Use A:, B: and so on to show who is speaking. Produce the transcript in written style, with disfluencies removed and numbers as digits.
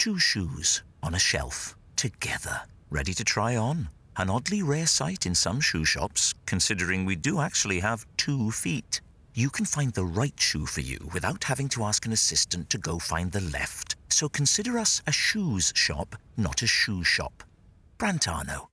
A: two shoes on a shelf, together, ready to try on. An oddly rare sight in some shoe shops, considering we do actually have 2 feet. You can find the right shoe for you without having to ask an assistant to go find the left. So consider us a shoes shop, not a shoe shop. Brantano.